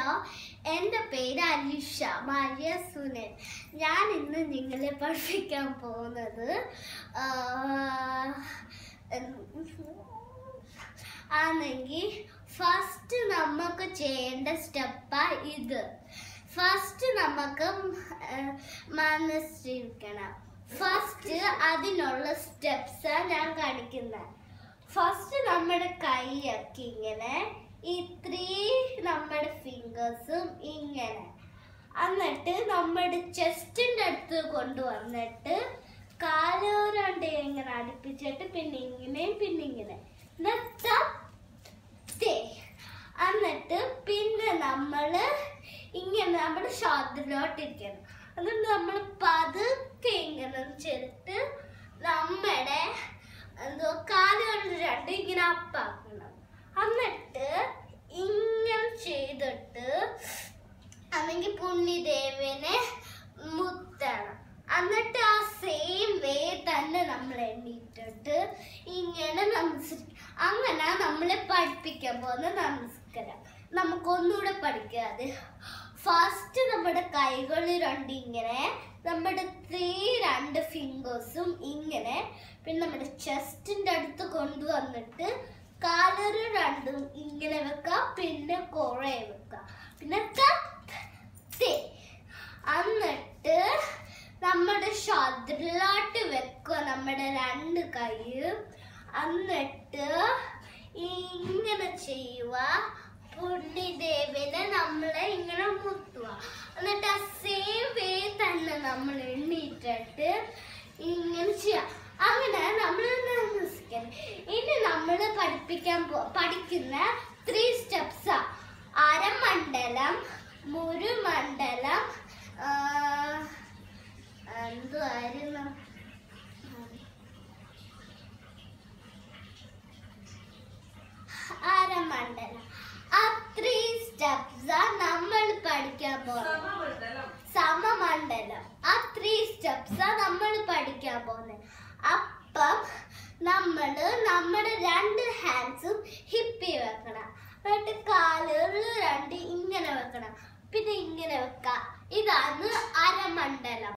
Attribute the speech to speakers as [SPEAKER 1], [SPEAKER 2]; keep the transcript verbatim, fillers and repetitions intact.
[SPEAKER 1] Hello, എൻ്റെ പേര് അലിഷ മാരിയ സുനിൽ. ഞാൻ ഇന്ന് നിങ്ങളെ പഠിപ്പിക്കാൻ പോകുന്നത് ആണെങ്കിൽ ഫസ്റ്റ് നമുക്ക് ചെയ്യേണ്ട സ്റ്റെപ്പാ ഇത്. ഫസ്റ്റ് നമുക്ക് മനസ്സിരിക്കണം. ഫസ്റ്റ് അതിനുള്ള സ്റ്റെപ്സാ ഞാൻ കാണിക്കുന്നത്. ഫസ്റ്റ് നമ്മുടെ കൈയൊക്കെ ഇങ്ങനെ, ഇത്രയും നമ്മുടെ ഫിംഗേഴ്സും ഇങ്ങനെ, എന്നിട്ട് നമ്മുടെ ചെസ്റ്റിൻ്റെ അടുത്ത് കൊണ്ടുവന്നിട്ട് കാലോരണ്ട് ഇങ്ങനെ അടുപ്പിച്ചിട്ട് പിന്നെ ഇങ്ങനെയും പിന്നെ ഇങ്ങനെ എന്നിട്ട് പിന്നെ നമ്മൾ ഇങ്ങനെ നമ്മുടെ ഷോൾഡറിലോട്ടിരിക്കണം. എന്നിട്ട് നമ്മൾ പതുക്കെ ഇങ്ങനെ ചെയ്തിട്ട് നമ്മുടെ എന്തോ കാലുകൾ രണ്ട് ഇങ്ങനെ അപ്പാക്കണം. എന്നിട്ട് ഇങ്ങനെ ചെയ്തിട്ട് അല്ലെങ്കിൽ പുണ്യദേവനെ മുത്തണം. എന്നിട്ട് ആ സെയിം വേ തന്നെ നമ്മൾ എണ്ണീറ്റിട്ട് ഇങ്ങനെ നമസ്കരിക്കും. അങ്ങനെ നമ്മളെ പഠിപ്പിക്കാൻ പോകുന്ന നമസ്കാരം നമുക്കൊന്നുകൂടെ പഠിക്കാതെ. ഫസ്റ്റ് നമ്മുടെ കൈകൾ രണ്ട് ഇങ്ങനെ, നമ്മുടെ ത്രീ രണ്ട് ഫിംഗേഴ്സും ഇങ്ങനെ, പിന്നെ നമ്മുടെ ചെസ്റ്റിൻ്റെ അടുത്ത് കൊണ്ടുവന്നിട്ട് കാലൊരു രണ്ടും ഇങ്ങനെ വെക്കുക, പിന്നെ കുറെ വെക്കുക, പിന്നെ എന്നിട്ട് നമ്മുടെ ഷോൾഡറിലോട്ട് വെക്കുക നമ്മുടെ രണ്ട് കൈയും. എന്നിട്ട് ഇങ്ങനെ ചെയ്യുക, പുണ്യദേവനെ നമ്മളെ ഇങ്ങനെ മുത്തുക. എന്നിട്ട് ആ സെയിം വേ തന്നെ നമ്മൾ എണ്ണീറ്റിട്ട് ഇങ്ങനെ ചെയ്യാം. അങ്ങനെ നമ്മൾ നമസ്കാരം. ഇനി നമ്മൾ പഠിപ്പിക്കാൻ പോ പഠിക്കുന്ന ത്രീ സ്റ്റെപ്സാ: അരമണ്ഡലം, മുരുമണ്ഡലം, എന്തുവായിരുന്നു അരമണ്ഡലം. ആ ത്രീ സ്റ്റെപ്സാ നമ്മൾ പഠിക്കാൻ പോകുന്നത്. സമമണ്ഡലം. ആ ത്രീ സ്റ്റെപ്സാ നമ്മൾ പഠിക്കാൻ പോകുന്നത്. അപ്പം നമ്മൾ നമ്മുടെ രണ്ട് ഹാൻഡ്സും ഹിപ്പിൽ വെക്കണം. എന്നിട്ട് കാലുകൾ രണ്ട് ഇങ്ങനെ വെക്കണം, പിന്നെ ഇങ്ങനെ വെക്കാം. ഇതാണ് അരമണ്ഡലം.